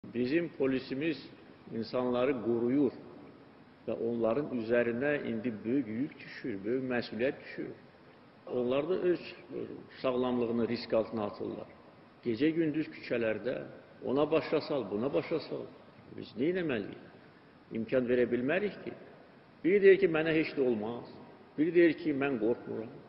Bizim polisimiz insanları qoruyur və onların üzərinə indi böyük yük düşür, böyük məsuliyyət düşür. Onlar da öz sağlamlığını risk altına atırlar. Gecə-gündüz küçələrdə ona başa sal, buna başa sal. Biz nə etməliyik? İmkan verə bilmərik ki. Biri deyir ki, mənə heç də olmaz. Biri deyir ki, mən qorxmuram.